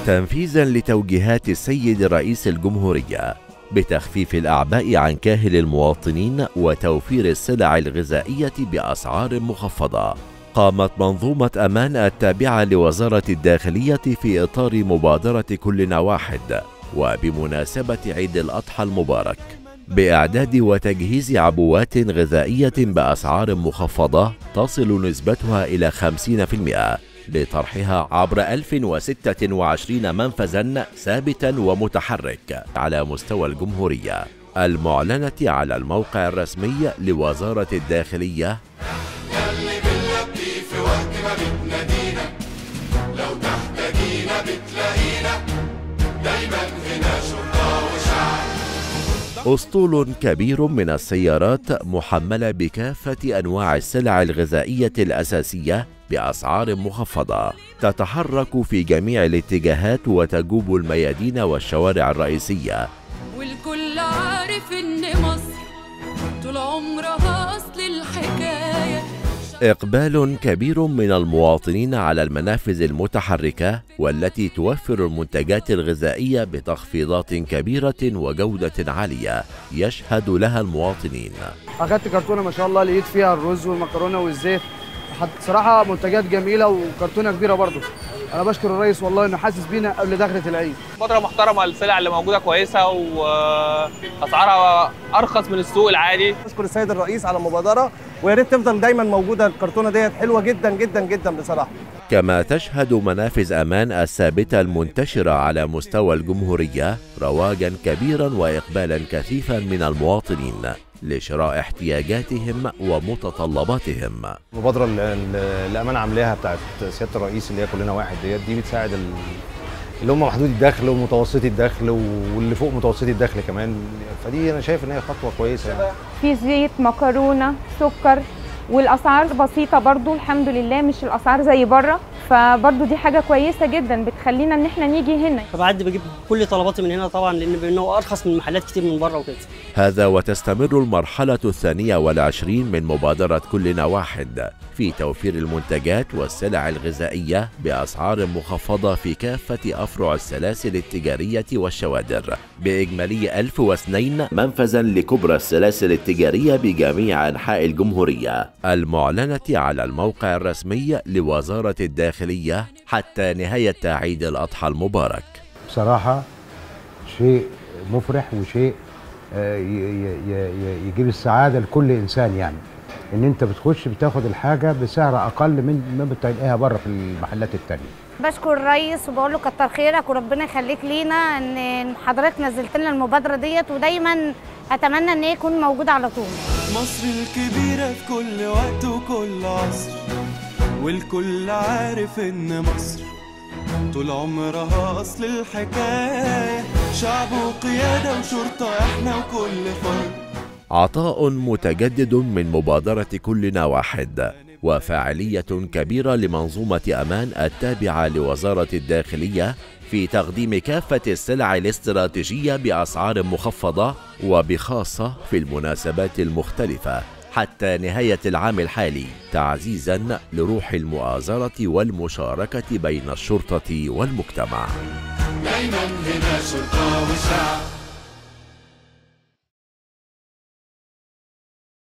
تنفيذا لتوجيهات السيد رئيس الجمهورية بتخفيف الأعباء عن كاهل المواطنين وتوفير السلع الغذائية بأسعار مخفضة، قامت منظومة أمان التابعة لوزارة الداخلية في إطار مبادرة كلنا واحد وبمناسبة عيد الأضحى المبارك بإعداد وتجهيز عبوات غذائية بأسعار مخفضة تصل نسبتها إلى 50% لطرحها عبر 1026 منفذا ثابتا ومتحرك على مستوى الجمهورية المعلنة على الموقع الرسمي لوزارة الداخلية. يلي بنلبي في وقت ما بتنادينا، لو تحتاجينا بتلاقينا، دايما هنا شرطة وشعب. أسطول كبير من السيارات محملة بكافة أنواع السلع الغذائية الأساسية بأسعار مخفضة تتحرك في جميع الاتجاهات وتجوب الميادين والشوارع الرئيسية. والكل عارف إن مصر طول عمرها أصل الحكاية. إقبال كبير من المواطنين على المنافذ المتحركة والتي توفر المنتجات الغذائية بتخفيضات كبيرة وجودة عالية يشهد لها المواطنين. أخدت كرتونة ما شاء الله لقيت فيها الرز والمكرونة والزيت، صراحة منتجات جميلة وكرتونة كبيرة برضه. أنا بشكر الرئيس والله إنه حاسس بينا قبل دخلة العيد. فترة محترمة، السلع اللي موجودة كويسة وأسعارها أرخص من السوق العادي. بشكر السيد الرئيس على المبادرة، ويا ريت تفضل دايما موجودة. الكرتونة ديت حلوة جدا جدا جدا بصراحة. كما تشهد منافذ أمان الثابتة المنتشرة على مستوى الجمهورية رواجا كبيرا وإقبالا كثيفا من المواطنين لشراء احتياجاتهم ومتطلباتهم. المبادرة اللي أمان عاملاها بتاعت سيادة الرئيس اللي هي كلنا واحد دي بتساعد اللي هم محدودي الدخل ومتوسطي الدخل واللي فوق متوسطي الدخل كمان، فدي أنا شايف إن هي خطوة كويسة يعني. في زيت، مكرونة، سكر، والاسعار بسيطه برضو الحمد لله، مش الاسعار زي بره، فبرضو دي حاجه كويسه جدا بتخلينا ان احنا نيجي هنا. فبعد بجيب كل طلباتي من هنا طبعا، لانه ارخص من محلات كتير من بره وكده. هذا وتستمر المرحله 22 من مبادره كلنا واحد في توفير المنتجات والسلع الغذائيه باسعار مخفضه في كافه افرع السلاسل التجاريه والشوادر باجمالي 1002 منفذا لكبرى السلاسل التجاريه بجميع انحاء الجمهوريه المعلنة على الموقع الرسمي لوزارة الداخلية حتى نهاية عيد الأضحى المبارك. بصراحة شيء مفرح وشيء يجيب السعادة لكل إنسان، يعني إن أنت بتخش بتاخد الحاجة بسعر أقل من ما بتلاقيها بره في المحلات التانية. بشكر الرئيس وبقول له كتر خيرك وربنا يخليك لينا ان حضرتك نزلت لنا المبادرة ديت، ودايما أتمنى إن هي تكون موجودة على طول. مصر الكبيرة في كل وقت وكل عصر، والكل عارف إن مصر طول عمرها أصل الحكاية، شعب وقيادة وشرطة إحنا وكل فرد. عطاء متجدد من مبادرة كلنا واحد وفاعلية كبيرة لمنظومة أمان التابعة لوزارة الداخلية في تقديم كافة السلع الاستراتيجية بأسعار مخفضة وبخاصة في المناسبات المختلفة حتى نهاية العام الحالي، تعزيزا لروح المؤازرة والمشاركة بين الشرطة والمجتمع. دايما هنا شرطة وشعب.